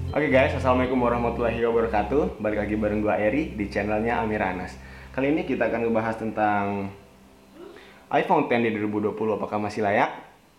Oke guys, assalamualaikum warahmatullahi wabarakatuh. Balik lagi bareng gua Eri di channelnya Amir Anas. Kali ini kita akan ngebahas tentang iPhone X di 2020, apakah masih layak?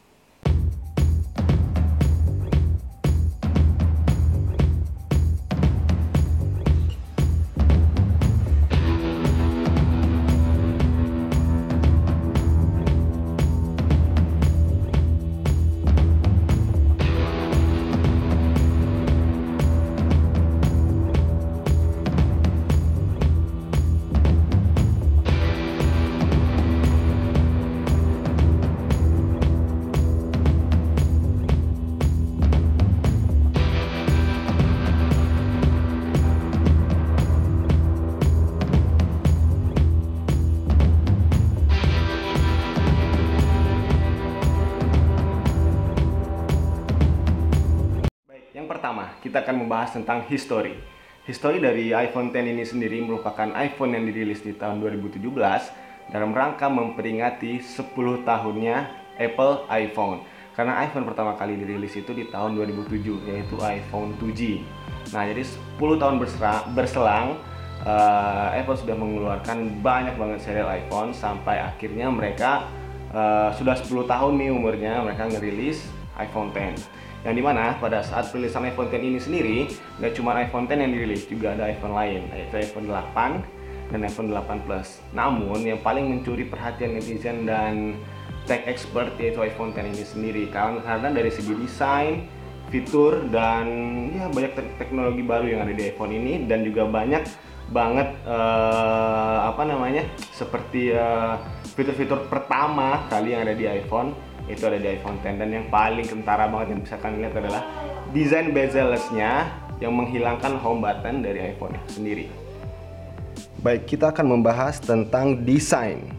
Yang pertama, kita akan membahas tentang history. History dari iPhone X ini sendiri merupakan iPhone yang dirilis di tahun 2017 dalam rangka memperingati 10 tahunnya Apple iPhone. Karena iPhone pertama kali dirilis itu di tahun 2007, yaitu iPhone 2G. Nah, jadi 10 tahun berselang, Apple sudah mengeluarkan banyak banget serial iPhone sampai akhirnya mereka sudah 10 tahun nih umurnya mereka ngerilis iPhone X. Yang dimana pada saat perilisan iPhone X ini sendiri, nggak cuma iPhone X yang dirilis, juga ada iPhone lain, yaitu iPhone 8 dan iPhone 8 Plus. Namun yang paling mencuri perhatian netizen dan tech expert yaitu iPhone X ini sendiri, karena dari segi desain, fitur, dan ya banyak teknologi baru yang ada di iPhone ini, dan juga banyak banget seperti fitur-fitur pertama kali yang ada di iPhone, itu ada di iPhone X. Dan yang paling kentara banget yang bisa kalian lihat adalah desain bezel-nya yang menghilangkan home button dari iPhone sendiri. Baik, kita akan membahas tentang desain.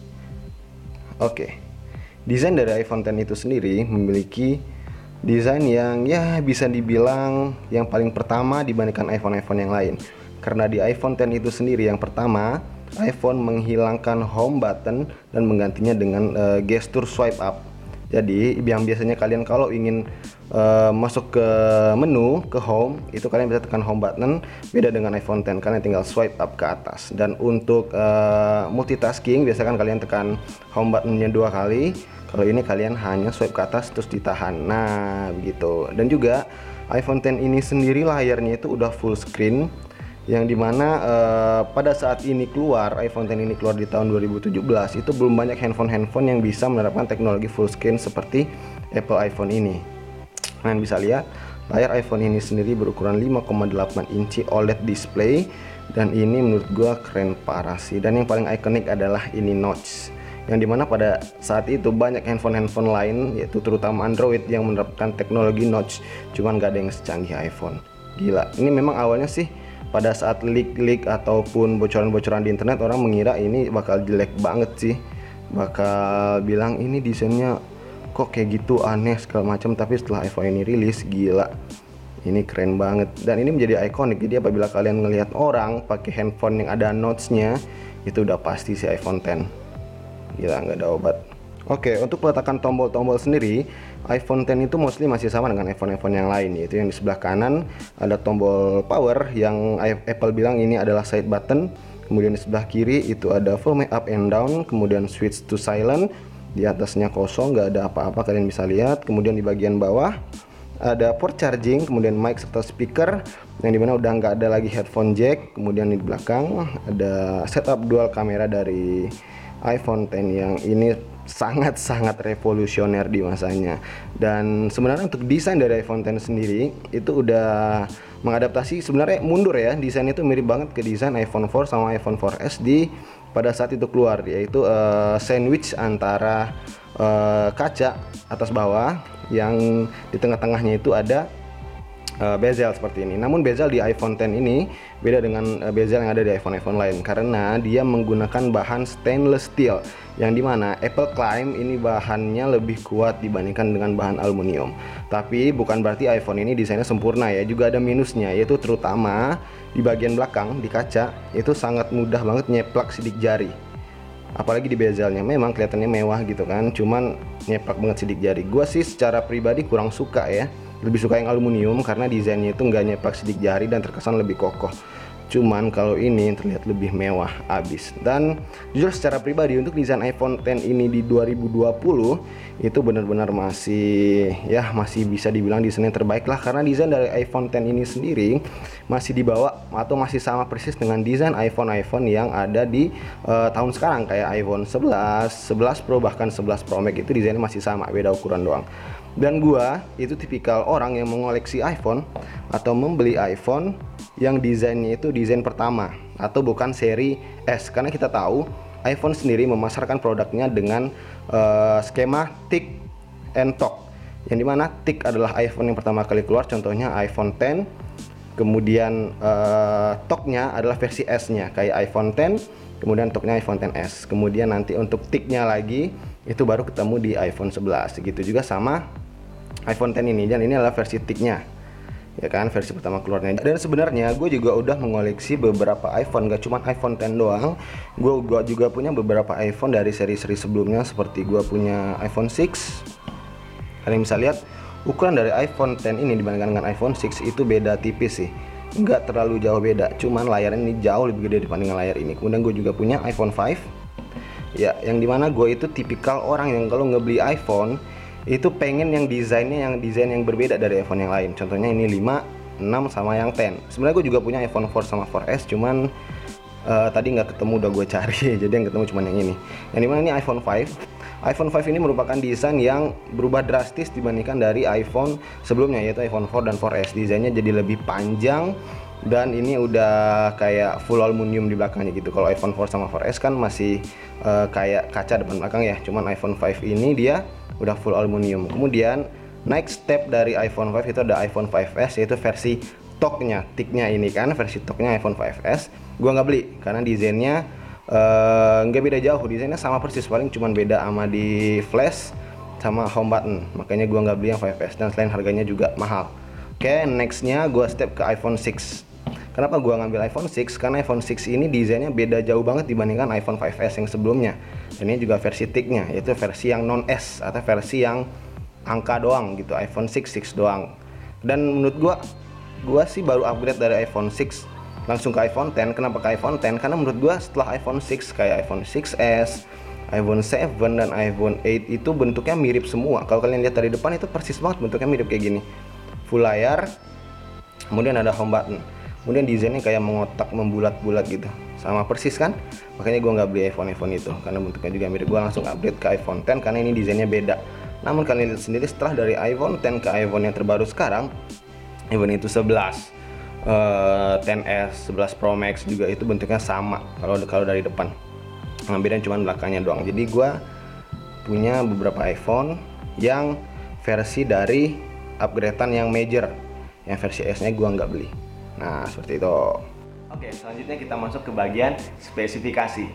Oke, desain dari iPhone X itu sendiri memiliki desain yang ya bisa dibilang yang paling pertama dibandingkan iPhone-iPhone yang lain. Karena di iPhone X itu sendiri yang pertama, iPhone menghilangkan home button dan menggantinya dengan gestur swipe up. Jadi yang biasanya kalian kalau ingin masuk ke menu, ke home, itu kalian bisa tekan home button. Beda dengan iPhone X, kalian tinggal swipe up ke atas. Dan untuk multitasking, biasanya kan kalian tekan home buttonnya 2 kali. Kalau ini kalian hanya swipe ke atas terus ditahan. Nah begitu. Dan juga iPhone X ini sendiri layarnya itu udah full screen, yang dimana pada saat ini keluar, iPhone X ini keluar di tahun 2017, itu belum banyak handphone yang bisa menerapkan teknologi full screen seperti Apple iPhone ini. Kalian bisa lihat layar iPhone ini sendiri berukuran 5,8 inci OLED display, dan ini menurut gua keren parah sih. Dan yang paling ikonik adalah ini notch, yang dimana pada saat itu banyak handphone lain, yaitu terutama Android, yang menerapkan teknologi notch, cuman gak ada yang secanggih iPhone. Gila, ini memang awalnya sih pada saat leak ataupun bocoran-bocoran di internet, orang mengira ini bakal jelek banget sih, bakal bilang ini desainnya kok kayak gitu, aneh segala macam. Tapi setelah iPhone ini rilis, gila, ini keren banget dan ini menjadi ikonik. Jadi apabila kalian ngelihat orang pakai handphone yang ada notch-nya, itu udah pasti si iPhone X. Gila, nggak ada obat. Oke, untuk peletakan tombol-tombol sendiri, iPhone X itu mostly masih sama dengan iPhone yang lain, yaitu yang di sebelah kanan ada tombol power yang Apple bilang ini adalah side button. Kemudian di sebelah kiri itu ada volume up and down, kemudian switch to silent. Di atasnya kosong, nggak ada apa-apa, kalian bisa lihat. Kemudian di bagian bawah ada port charging, kemudian mic serta speaker, yang dimana udah nggak ada lagi headphone jack. Kemudian di belakang ada setup dual kamera dari iPhone X yang ini sangat-sangat revolusioner di masanya. Dan sebenarnya untuk desain dari iPhone X sendiri itu udah mengadaptasi, sebenarnya mundur ya, desain itu mirip banget ke desain iPhone 4 sama iPhone 4S di pada saat itu keluar, yaitu sandwich antara kaca atas bawah, yang di tengah-tengahnya itu ada bezel seperti ini. Namun bezel di iPhone X ini beda dengan bezel yang ada di iPhone lain, karena dia menggunakan bahan stainless steel, yang dimana Apple klaim ini bahannya lebih kuat dibandingkan dengan bahan aluminium. Tapi bukan berarti iPhone ini desainnya sempurna ya, juga ada minusnya, yaitu terutama di bagian belakang di kaca itu sangat mudah banget nyeplak sidik jari. Apalagi di bezelnya memang kelihatannya mewah gitu kan, cuman nyeplak banget sidik jari. Gua sih secara pribadi kurang suka ya lebih suka yang aluminium karena desainnya itu nggak nyeplak sidik jari dan terkesan lebih kokoh. Cuman kalau ini terlihat lebih mewah abis. Dan jujur secara pribadi untuk desain iPhone X ini di 2020 itu benar-benar masih bisa dibilang desain yang terbaik lah, karena desain dari iPhone X ini sendiri masih dibawa atau masih sama persis dengan desain iPhone yang ada di tahun sekarang, kayak iPhone 11, 11 Pro, bahkan 11 Pro Max itu desainnya masih sama, beda ukuran doang. Dan gua itu tipikal orang yang mengoleksi iPhone atau membeli iPhone yang desainnya itu desain pertama atau bukan seri S, karena kita tahu iPhone sendiri memasarkan produknya dengan skema tick and talk, yang dimana tick adalah iPhone yang pertama kali keluar, contohnya iPhone X, kemudian talknya adalah versi S-nya kayak iPhone X, kemudian talknya iPhone XS, kemudian nanti untuk ticknya lagi itu baru ketemu di iPhone 11. Gitu juga sama iPhone X ini, dan ini adalah versi ticknya, ya kan, versi pertama keluarnya. Dan sebenarnya gue juga udah mengoleksi beberapa iPhone, gak cuma iPhone X doang. Gue juga punya beberapa iPhone dari seri-seri sebelumnya, seperti gue punya iPhone 6. Kalian bisa lihat ukuran dari iPhone X ini dibandingkan dengan iPhone 6 itu beda tipis sih, nggak terlalu jauh beda, cuman layarnya ini jauh lebih gede dibandingkan layar ini. Kemudian gue juga punya iPhone 5, ya, yang dimana gue itu tipikal orang yang kalau ngebeli iPhone itu pengen yang desain yang berbeda dari iPhone yang lain. Contohnya ini 5, 6 sama yang 10. Sebenarnya gue juga punya iPhone 4 sama 4S, cuman tadi nggak ketemu, udah gue cari jadi yang ketemu cuman yang ini. Yang dimana ini iPhone 5. iPhone 5 ini merupakan desain yang berubah drastis dibandingkan dari iPhone sebelumnya, yaitu iPhone 4 dan 4S. Desainnya jadi lebih panjang dan ini udah kayak full aluminium di belakangnya gitu. Kalau iPhone 4 sama 4S kan masih kayak kaca depan belakang ya, cuman iPhone 5 ini dia udah full aluminium. Kemudian next step dari iPhone 5 itu ada iPhone 5S, yaitu versi talknya, ticknya ini kan, versi talknya iPhone 5S. Gua nggak beli karena desainnya nggak beda jauh, desainnya sama persis, paling cuman beda sama di flash sama home button. Makanya gua nggak beli yang 5S, dan selain harganya juga mahal. Oke, nextnya gua step ke iPhone 6. Kenapa gua ngambil iPhone 6? Karena iPhone 6 ini desainnya beda jauh banget dibandingkan iPhone 5S yang sebelumnya. Dan ini juga versi ticknya, yaitu versi yang non S atau versi yang angka doang gitu, iPhone 6 doang. Dan menurut gua sih baru upgrade dari iPhone 6 langsung ke iPhone X. Kenapa ke iPhone X? Karena menurut gua setelah iPhone 6 kayak iPhone 6s, iPhone 7 dan iPhone 8 itu bentuknya mirip semua. Kalau kalian lihat dari depan itu persis banget bentuknya, mirip kayak gini, full layar, kemudian ada home button, kemudian desainnya kayak mengotak, membulat-bulat gitu, sama persis kan. Makanya gue nggak beli iPhone itu karena bentuknya juga mirip. Gue langsung upgrade ke iPhone X karena ini desainnya beda. Namun kalian lihat sendiri, setelah dari iPhone X ke iPhone yang terbaru sekarang, iPhone itu 11, 10s, 11 Pro Max juga itu bentuknya sama kalau dari depan. Yang beda cuma belakangnya doang. Jadi gue punya beberapa iPhone yang versi dari upgradean yang major, yang versi S-nya gue nggak beli. Nah, seperti itu. Oke, selanjutnya kita masuk ke bagian spesifikasi.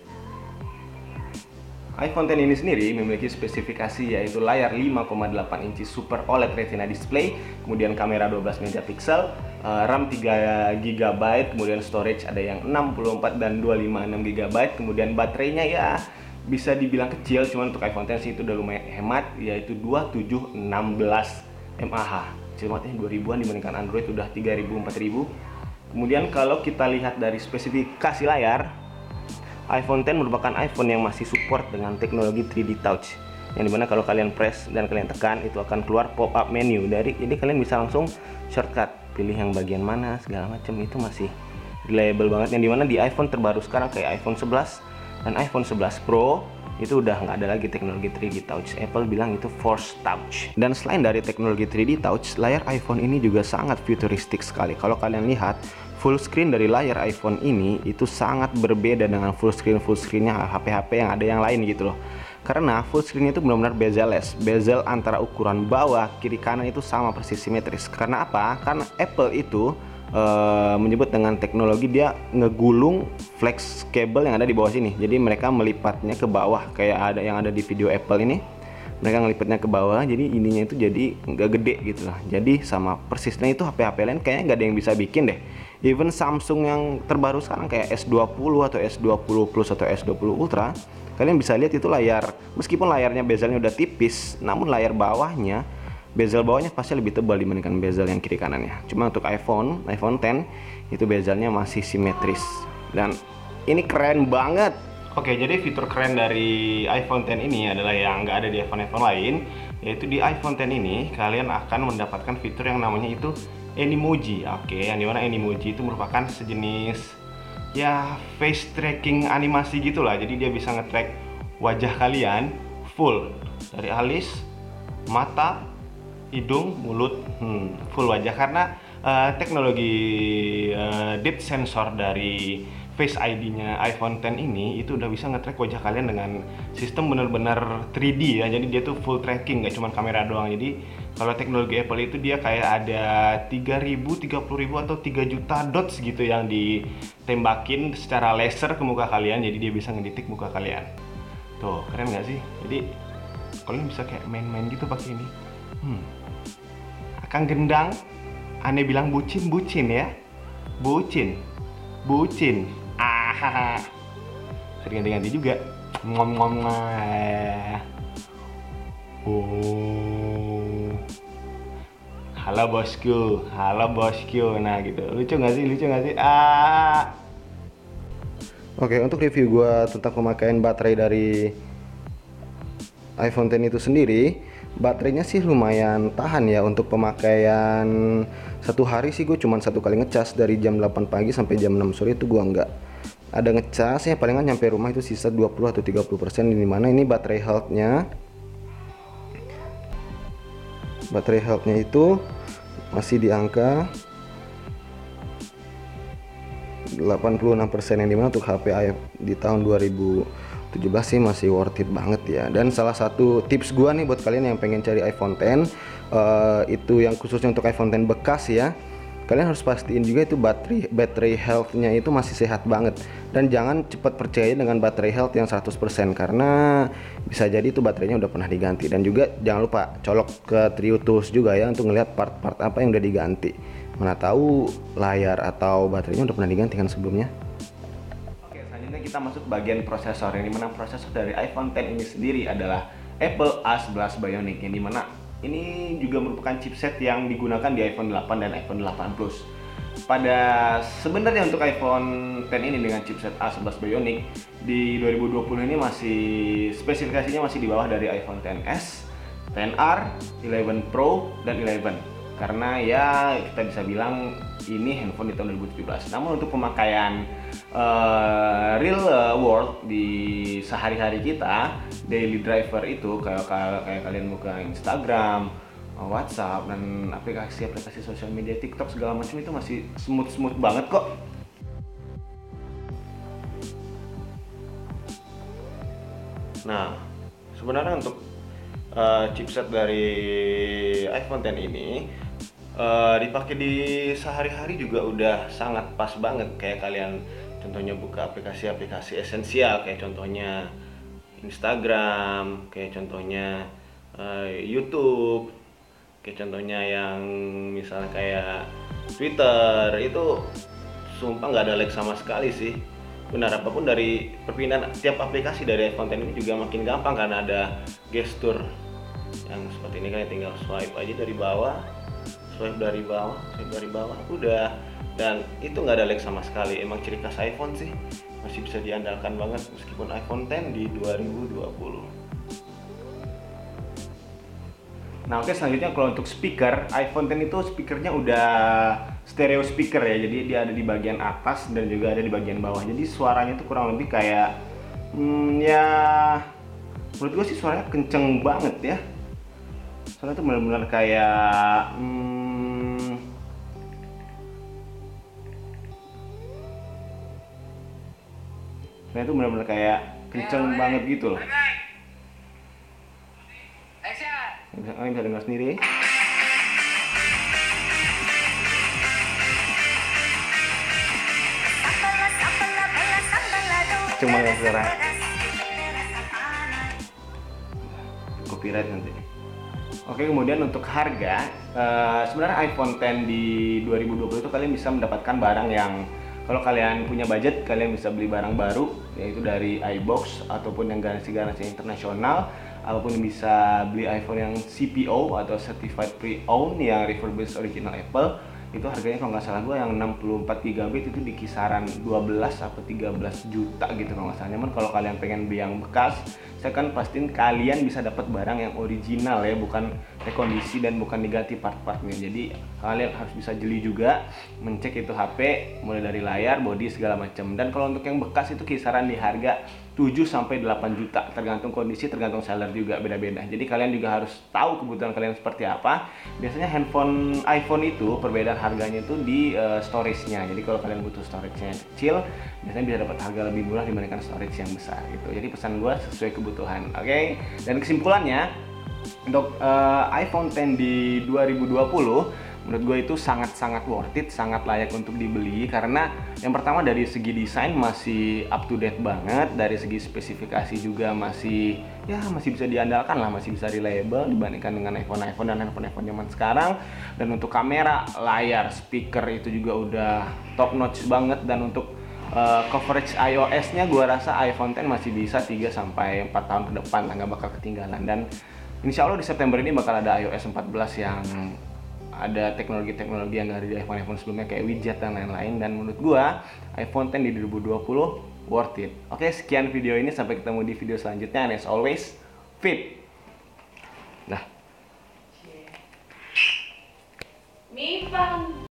iPhone X ini sendiri memiliki spesifikasi yaitu layar 5,8 inci Super OLED Retina display, kemudian kamera 12 megapiksel, RAM 3 GB, kemudian storage ada yang 64 dan 256 GB, kemudian baterainya ya bisa dibilang kecil, cuman untuk iPhone X itu udah lumayan hemat, yaitu 2716 mAh. Cimatnya 2000-an dibandingkan Android udah 3000, 4000. Kemudian kalau kita lihat dari spesifikasi layar, iPhone X merupakan iPhone yang masih support dengan teknologi 3D Touch, yang dimana kalau kalian press dan kalian tekan itu akan keluar pop-up menu jadi kalian bisa langsung shortcut pilih yang bagian mana segala macam. Itu masih reliable banget, yang dimana di iPhone terbaru sekarang kayak iPhone 11 dan iPhone 11 Pro itu udah nggak ada lagi teknologi 3D Touch. Apple bilang itu Force Touch. Dan selain dari teknologi 3D Touch, layar iPhone ini juga sangat futuristik sekali. Kalau kalian lihat full screen dari layar iPhone ini itu sangat berbeda dengan full screennya HP-HP yang ada yang lain gitu loh. Karena full screen itu benar-benar bezel-less, bezel antara ukuran bawah, kiri, kanan itu sama persis simetris. Karena apa? Karena Apple itu menyebut dengan teknologi dia ngegulung flex cable yang ada di bawah sini. Jadi mereka melipatnya ke bawah kayak ada yang ada di video Apple ini. Mereka ngelipatnya ke bawah, jadi ininya itu jadi nggak gede gitu lah. Jadi sama persisnya itu HP-HP lain kayaknya nggak ada yang bisa bikin deh. Even Samsung yang terbaru sekarang kayak S20 atau S20 Plus atau S20 Ultra, kalian bisa lihat itu layar, meskipun layarnya bezelnya udah tipis, namun layar bawahnya bezel bawahnya pasti lebih tebal dibandingkan bezel yang kiri kanannya. Cuma untuk iPhone X itu bezelnya masih simetris dan ini keren banget. Oke, jadi fitur keren dari iPhone X ini adalah yang nggak ada di iPhone lain, yaitu di iPhone X ini kalian akan mendapatkan fitur yang namanya itu Animoji. Oke, yang dimana Animoji itu merupakan sejenis ya face tracking animasi gitulah. Jadi dia bisa nge-track wajah kalian full dari alis, mata, hidung, mulut, full wajah karena teknologi depth sensor dari Face ID-nya iPhone X ini itu udah bisa nge-track wajah kalian dengan sistem benar-benar 3D ya. Jadi dia tuh full tracking, nggak cuma kamera doang. Jadi kalau teknologi Apple itu dia kayak ada 3.000, 30.000 atau 3 juta dots gitu yang ditembakin secara laser ke muka kalian. Jadi dia bisa ngedetek muka kalian. Tuh, keren nggak sih? Jadi kalian bisa kayak main-main gitu pakai ini. Akang gendang, aneh bilang bucin ya. Bucin. Sering ganti-ganti juga. Ngom. Oh. Halo bosku. Nah gitu. Lucu nggak sih? Oke, untuk review gua tentang pemakaian baterai dari iPhone X itu sendiri, baterainya sih lumayan tahan ya. Untuk pemakaian satu hari sih gue cuma satu kali ngecas dari jam 8 pagi sampai jam 6 sore itu gue nggak ada ngecas ya, palingan nyampe rumah itu sisa 20 atau 30%, dimana ini baterai healthnya itu masih di angka 86%, yang dimana untuk HP di tahun 2017 sih masih worth it banget ya. Dan salah satu tips gua nih buat kalian yang pengen cari iPhone X itu yang khususnya untuk iPhone X bekas ya, kalian harus pastiin juga itu baterai healthnya itu masih sehat banget. Dan jangan cepat percaya dengan baterai health yang 100% karena bisa jadi itu baterainya udah pernah diganti. Dan juga jangan lupa colok ke Trio Tools juga ya untuk ngelihat part-part apa yang udah diganti. Mana tahu layar atau baterainya udah pernah diganti kan sebelumnya. Oke, selanjutnya kita masuk ke bagian prosesor, yang dimana prosesor dari iPhone X ini sendiri adalah Apple A11 Bionic, yang dimana ini juga merupakan chipset yang digunakan di iPhone 8 dan iPhone 8 Plus. Sebenarnya untuk iPhone X ini dengan chipset A11 Bionic di 2020 ini masih spesifikasinya masih di bawah dari iPhone XS, XR, 11 Pro dan 11. Karena ya kita bisa bilang ini handphone di tahun 2017. Namun untuk pemakaian real world di sehari-hari kita, daily driver itu kayak kalian buka Instagram, WhatsApp dan aplikasi sosial media, TikTok segala macam itu masih smooth banget kok. Nah, sebenarnya untuk chipset dari iPhone X ini dipakai di sehari-hari juga udah sangat pas banget. Kayak kalian contohnya buka aplikasi-aplikasi esensial kayak contohnya Instagram, kayak contohnya YouTube, kayak contohnya yang misalnya kayak Twitter, itu sumpah nggak ada lag sama sekali sih. Benar, apapun dari perpindahan tiap aplikasi dari iPhone X ini juga makin gampang karena ada gestur yang seperti ini kan, tinggal swipe aja dari bawah, swipe dari bawah udah, dan itu nggak ada lag sama sekali. Emang ciri khas iPhone sih, masih bisa diandalkan banget meskipun iPhone X di 2020. Nah oke, selanjutnya kalau untuk speaker, iPhone X itu speakernya udah stereo speaker ya, jadi dia ada di bagian atas dan juga ada di bagian bawah. Jadi suaranya tuh kurang lebih kayak ya menurut gue sih suaranya kenceng banget ya. Suaranya tuh benar-benar kayak suaranya tuh benar-benar kayak kenceng banget gitu loh. Kalian bisa dengar sendiri. Cuma yang suara copyright nanti. Oke, kemudian untuk harga, sebenarnya iPhone X di 2020 itu kalian bisa mendapatkan barang yang kalau kalian punya budget, kalian bisa beli barang baru, yaitu dari iBox ataupun yang garansi internasional, apapun bisa beli iPhone yang CPO atau Certified Pre-Owned yang refurbished original Apple, itu harganya kalau nggak salah gue yang 64 GB itu di kisaran 12 atau 13 juta gitu kalau nggak salah. Namun kalau kalian pengen beli yang bekas, saya kan pastiin kalian bisa dapat barang yang original ya, bukan rekondisi dan bukan diganti part-partnya. Jadi kalian harus bisa jeli juga, mencek itu HP mulai dari layar, body segala macam. Dan kalau untuk yang bekas itu kisaran di harga 7 sampai 8 juta, tergantung kondisi, tergantung seller juga, beda-beda. Jadi kalian juga harus tahu kebutuhan kalian seperti apa. Biasanya handphone iPhone itu perbedaan harganya itu di storage-nya. Jadi kalau kalian butuh storage-nya kecil, biasanya bisa dapat harga lebih murah dibandingkan storage yang besar gitu. Jadi pesan gue sesuai kebutuhan, oke? Dan kesimpulannya, untuk iPhone X di 2020 menurut gue itu sangat-sangat worth it, sangat layak untuk dibeli. Karena yang pertama dari segi desain masih up to date banget, dari segi spesifikasi juga masih bisa diandalkan lah, masih bisa reliable dibandingkan dengan iPhone dan handphone zaman sekarang. Dan untuk kamera, layar, speaker itu juga udah top notch banget. Dan untuk coverage iOS-nya gue rasa iPhone X masih bisa 3 sampai 4 tahun ke depan lah, nggak bakal ketinggalan. Dan insya Allah di September ini bakal ada iOS 14 yang ada teknologi-teknologi yang dari iPhone sebelumnya kayak widget dan lain-lain. Dan menurut gua iPhone X di 2020 worth it. Oke, sekian video ini, sampai ketemu di video selanjutnya, and as always, fit. Nah, Mi Pang